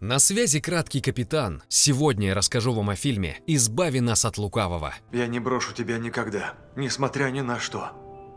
На связи краткий капитан. Сегодня я расскажу вам о фильме «Избави нас от лукавого». Я не брошу тебя никогда, несмотря ни на что.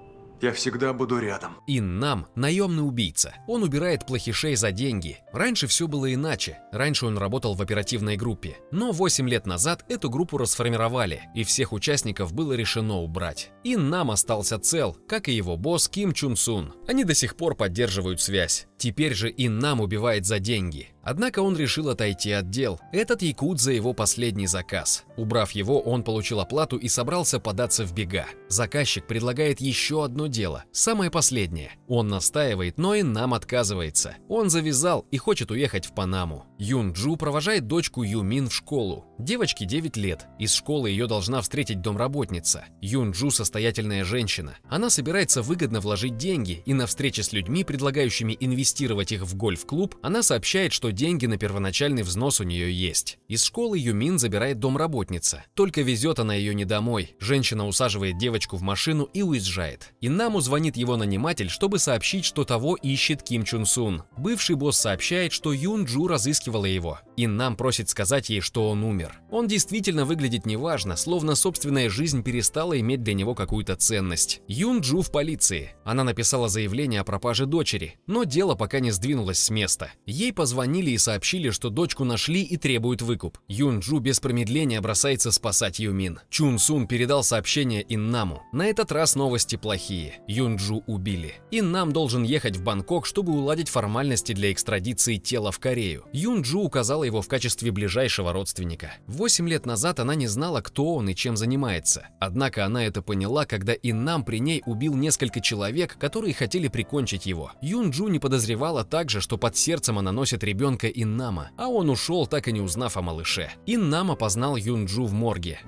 Я всегда буду рядом. Иннам – наемный убийца. Он убирает плохишей за деньги. Раньше все было иначе. Раньше он работал в оперативной группе. Но 8 лет назад эту группу расформировали, и всех участников было решено убрать. Иннам остался цел, как и его босс Ким Чун Сун. Они до сих пор поддерживают связь. Теперь же Иннам убивает за деньги. Однако он решил отойти от дел. Этот якудза его последний заказ. Убрав его, он получил оплату и собрался податься в бега. Заказчик предлагает еще одно дело, самое последнее. Он настаивает, но Иннам отказывается. Он завязал и хочет уехать в Панаму. Юн Джу провожает дочку Ю Мин в школу. Девочке 9 лет. Из школы ее должна встретить домработница. Юн Джу состоятельная женщина. Она собирается выгодно вложить деньги, и на встрече с людьми, предлагающими инвестировать их в гольф-клуб, она сообщает, что деньги на первоначальный взнос у нее есть. Из школы Юмин забирает домработница. Только везет она ее не домой. Женщина усаживает девочку в машину и уезжает. Иннаму звонит его наниматель, чтобы сообщить, что того ищет Ким Чун Сун. Бывший босс сообщает, что Юн Джу разыскивала его. Иннам просит сказать ей, что он умер. Он действительно выглядит неважно, словно собственная жизнь перестала иметь для него какую-то ценность. Юн Джу в полиции. Она написала заявление о пропаже дочери, но дело пока не сдвинулось с места. Ей позвонили и сообщили, что дочку нашли и требуют выкуп. Юн Джу без промедления бросается спасать Юмин. Чун Сун передал сообщение Иннаму. На этот раз новости плохие. Юн Джу убили. Иннам должен ехать в Бангкок, чтобы уладить формальности для экстрадиции тела в Корею. Юн Джу указала его в качестве ближайшего родственника. 8 лет назад она не знала, кто он и чем занимается. Однако она это поняла, когда Иннам при ней убил несколько человек, которые хотели прикончить его. Юн Джу не подозревала также, что под сердцем она носит ребенка Иннама, а он ушел, так и не узнав о малыше. Иннам опознал Юн Джу в морге.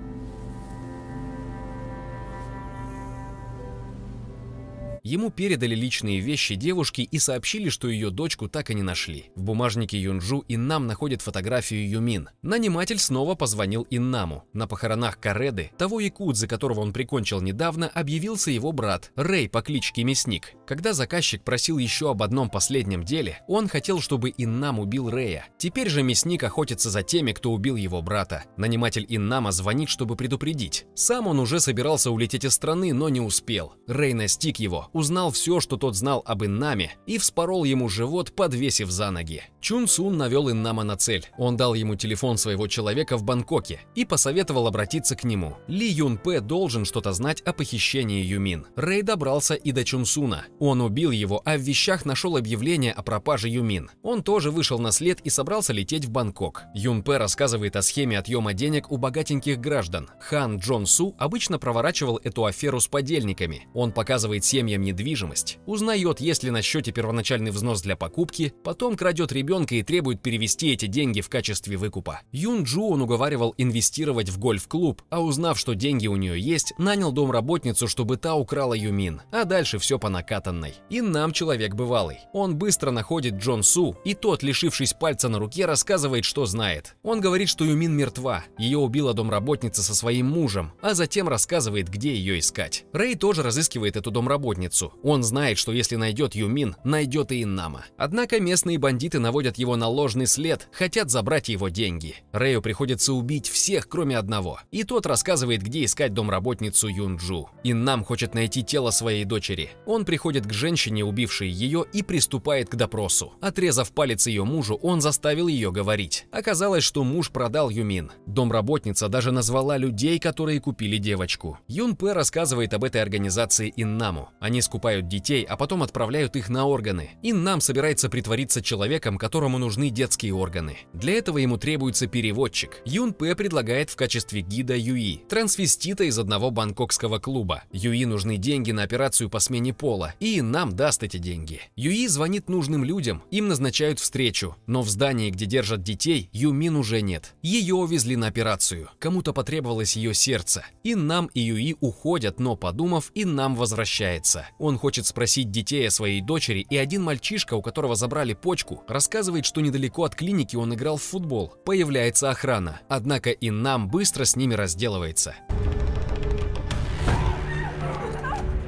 Ему передали личные вещи девушки и сообщили, что ее дочку так и не нашли. В бумажнике Юнджу Иннам находит фотографию Юмин. Наниматель снова позвонил Иннаму. На похоронах Кареды, того якудзы, которого он прикончил недавно, объявился его брат Рэй по кличке Мясник. Когда заказчик просил еще об одном последнем деле, он хотел, чтобы Иннам убил Рэя. Теперь же Мясник охотится за теми, кто убил его брата. Наниматель Иннама звонит, чтобы предупредить. Сам он уже собирался улететь из страны, но не успел. Рэй настиг его, узнал все, что тот знал об Иннаме, и вспорол ему живот, подвесив за ноги. Чун Сун навел Иннама на цель. Он дал ему телефон своего человека в Бангкоке и посоветовал обратиться к нему. Ли Юн Пэ должен что-то знать о похищении Юмин. Рэй добрался и до Чун Суна. Он убил его, а в вещах нашел объявление о пропаже Юмин. Он тоже вышел на след и собрался лететь в Бангкок. Юн Пэ рассказывает о схеме отъема денег у богатеньких граждан. Хан Джон Су обычно проворачивал эту аферу с подельниками. Он показывает семьям недвижимость, узнает, есть ли на счете первоначальный взнос для покупки, потом крадет ребенка и требует перевести эти деньги в качестве выкупа. Юн Джу он уговаривал инвестировать в гольф-клуб, а узнав, что деньги у нее есть, нанял домработницу, чтобы та украла Юмин, а дальше все по накатанной. Иннам человек бывалый. Он быстро находит Джон Су, и тот, лишившись пальца на руке, рассказывает, что знает. Он говорит, что Юмин мертва, ее убила домработница со своим мужем, а затем рассказывает, где ее искать. Рэй тоже разыскивает эту домработницу. Он знает, что если найдет Юмин, найдет и Иннама. Однако местные бандиты наводят его на ложный след, хотят забрать его деньги. Рэю приходится убить всех, кроме одного. И тот рассказывает, где искать домработницу Юн Джу. Иннам хочет найти тело своей дочери. Он приходит к женщине, убившей ее, и приступает к допросу. Отрезав палец ее мужу, он заставил ее говорить. Оказалось, что муж продал Юмин. Домработница даже назвала людей, которые купили девочку. Юн Пэ рассказывает об этой организации Иннаму. Они скупают детей, а потом отправляют их на органы. Иннам собирается притвориться человеком, которому нужны детские органы. Для этого ему требуется переводчик. Юн Пэ предлагает в качестве гида Юи, трансвестита из одного бангкокского клуба. Юи нужны деньги на операцию по смене пола, и Иннам даст эти деньги. Юи звонит нужным людям, им назначают встречу, но в здании, где держат детей, Юмин уже нет. Ее увезли на операцию. Кому-то потребовалось ее сердце. Иннам и Юи уходят, но, подумав, Иннам возвращается. Он хочет спросить детей о своей дочери, и один мальчишка, у которого забрали почку, рассказывает, что недалеко от клиники он играл в футбол. Появляется охрана, однако Иннам быстро с ними разделывается.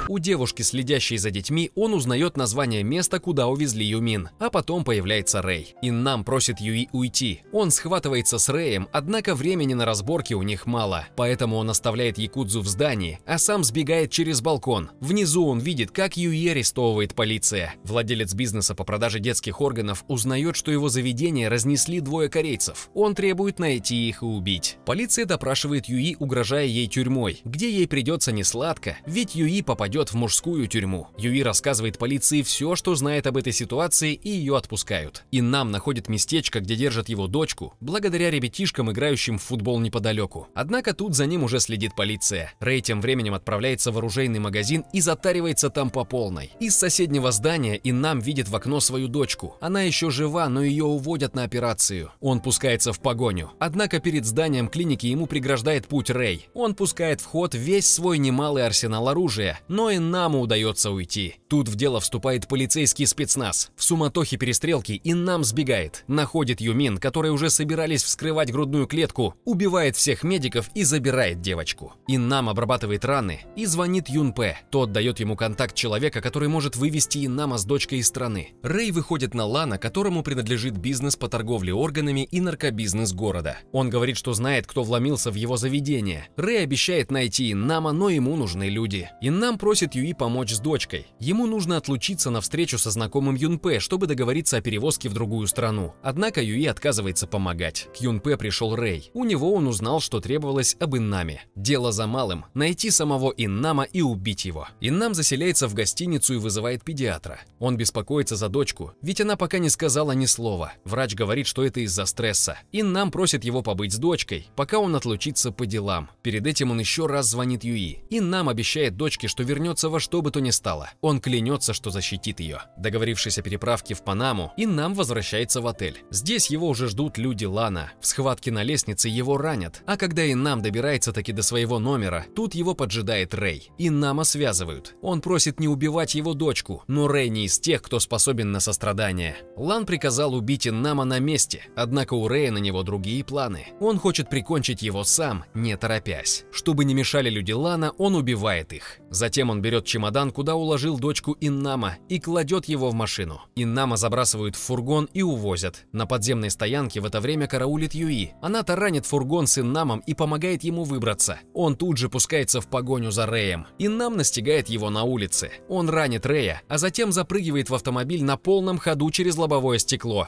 У девушки, следящей за детьми, он узнает название места, куда увезли Юмин, а потом появляется Рэй. Иннам просит Юи уйти. Он схватывается с Рэем, однако времени на разборки у них мало, поэтому он оставляет якудзу в здании, а сам сбегает через балкон. Внизу он видит, как Юи арестовывает полиция. Владелец бизнеса по продаже детских органов узнает, что его заведение разнесли двое корейцев. Он требует найти их и убить. Полиция допрашивает Юи, угрожая ей тюрьмой, где ей придется несладко, ведь Юи попадет в мужскую тюрьму. Юи рассказывает полиции все, что знает об этой ситуации, и ее отпускают. Иннам находит местечко, где держат его дочку, благодаря ребятишкам, играющим в футбол неподалеку. Однако тут за ним уже следит полиция. Рэй тем временем отправляется в оружейный магазин и затаривается там по полной. Из соседнего здания Иннам видит в окно свою дочку. Она еще жива, но ее уводят на операцию. Он пускается в погоню. Однако перед зданием клиники ему преграждает путь Рэй. Он пускает в ход весь свой немалый арсенал оружия, но Иннаму удается уйти. Тут в дело вступает полицейский спецназ. В суматохе перестрелки Иннам сбегает, находит Юмин, которые уже собирались вскрывать грудную клетку, убивает всех медиков и забирает девочку. Иннам обрабатывает раны и звонит Юнпе. Тот дает ему контакт человека, который может вывести Иннама с дочкой из страны. Рэй выходит на Лана, которому принадлежит бизнес по торговле органами и наркобизнес города. Он говорит, что знает, кто вломился в его заведение. Рэй обещает найти Иннама, но ему нужны люди. Иннам просит Юи помочь с дочкой. Ему нужно отлучиться на встречу со знакомым Юнпе, чтобы договориться о перевозке в другую страну. Однако Юи отказывается помогать. К Юнпе пришел Рэй. У него он узнал, что требовалось об Иннаме. Дело за малым – найти самого Иннама и убить его. Иннам заселяется в гостиницу и вызывает педиатра. Он беспокоится за дочку, ведь она пока не сказала ни слова. Врач говорит, что это из-за стресса. Иннам просит его побыть с дочкой, пока он отлучится по делам. Перед этим он еще раз звонит Юи. Иннам обещает дочке, что вернется во что бы то ни стало. Он клянется, что защитит ее. Договорившись о переправке в Панаму, Иннам возвращается в отель. Здесь его уже ждут люди Лана. В схватке на лестнице его ранят, а когда Иннам добирается таки до своего номера, тут его поджидает Рэй. Иннама связывают. Он просит не убивать его дочку, но Рэй не из тех, кто способен на сострадание. Лан приказал убить Иннама на месте, однако у Рэя на него другие планы. Он хочет прикончить его сам, не торопясь. Чтобы не мешали люди Лана, он убивает их. Затем он берет чемодан, куда уложил дочку Иннама, и кладет его в машину. Иннама забрасывают в фургон и увозят. На подземной стоянке в это время караулит Юи. Она таранит фургон с Иннамом и помогает ему выбраться. Он тут же пускается в погоню за Рэем. Иннам настигает его на улице. Он ранит Рэя, а затем запрыгивает в автомобиль на полном ходу через лобовое стекло.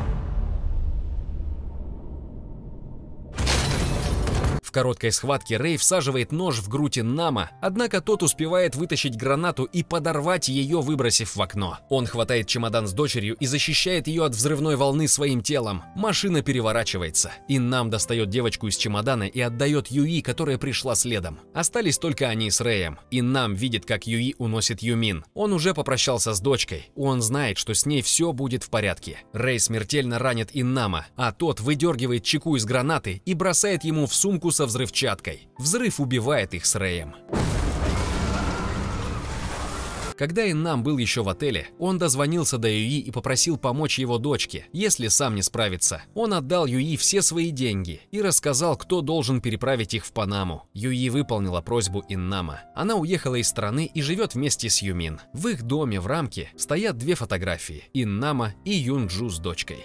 В короткой схватке Рэй всаживает нож в грудь Иннама, однако тот успевает вытащить гранату и подорвать ее, выбросив в окно. Он хватает чемодан с дочерью и защищает ее от взрывной волны своим телом. Машина переворачивается. Иннам достает девочку из чемодана и отдает Юи, которая пришла следом. Остались только они с Рэем. Иннам видит, как Юи уносит Юмин. Он уже попрощался с дочкой. Он знает, что с ней все будет в порядке. Рэй смертельно ранит Иннама, а тот выдергивает чеку из гранаты и бросает ему в сумку со взрывчаткой. Взрыв убивает их с Рэем. Когда Иннам был еще в отеле, он дозвонился до Юи и попросил помочь его дочке, если сам не справится. Он отдал Юи все свои деньги и рассказал, кто должен переправить их в Панаму. Юи выполнила просьбу Иннама. Она уехала из страны и живет вместе с Юмин. В их доме в рамке стоят две фотографии – Иннама и Юнджу с дочкой.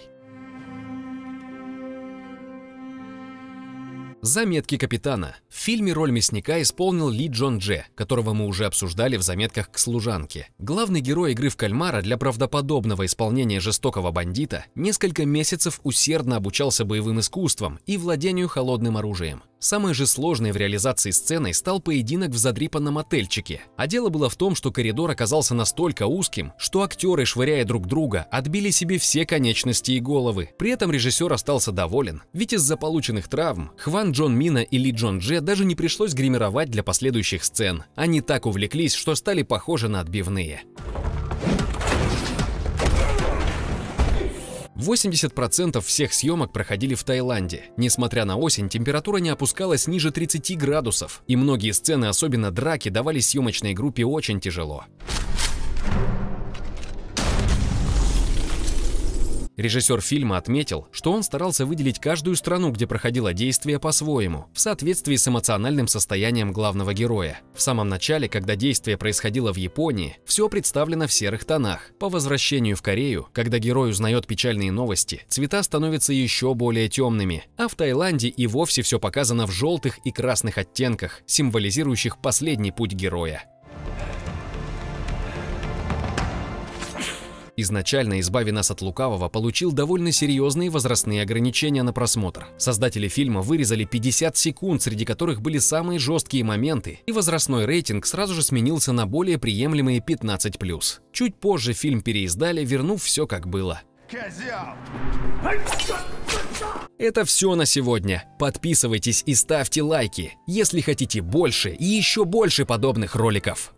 Заметки капитана. В фильме роль мясника исполнил Ли Джон Дже, которого мы уже обсуждали в заметках к служанке. Главный герой игры в кальмара для правдоподобного исполнения жестокого бандита несколько месяцев усердно обучался боевым искусствам и владению холодным оружием. Самой же сложной в реализации сценой стал поединок в задрипанном отельчике. А дело было в том, что коридор оказался настолько узким, что актеры, швыряя друг друга, отбили себе все конечности и головы. При этом режиссер остался доволен, ведь из-за полученных травм Хван Джон Мина и Ли Джон Дже даже не пришлось гримировать для последующих сцен. Они так увлеклись, что стали похожи на отбивные. 80% всех съемок проходили в Таиланде. Несмотря на осень, температура не опускалась ниже 30 градусов, и многие сцены, особенно драки, давались съемочной группе очень тяжело. Режиссер фильма отметил, что он старался выделить каждую страну, где проходило действие, по-своему, в соответствии с эмоциональным состоянием главного героя. В самом начале, когда действие происходило в Японии, все представлено в серых тонах. По возвращению в Корею, когда герой узнает печальные новости, цвета становятся еще более темными, а в Таиланде и вовсе все показано в желтых и красных оттенках, символизирующих последний путь героя. Изначально «Избави нас от лукавого» получил довольно серьезные возрастные ограничения на просмотр. Создатели фильма вырезали 50 секунд, среди которых были самые жесткие моменты, и возрастной рейтинг сразу же сменился на более приемлемые 15+. Чуть позже фильм переиздали, вернув все как было. Это все на сегодня. Подписывайтесь и ставьте лайки, если хотите больше и еще больше подобных роликов.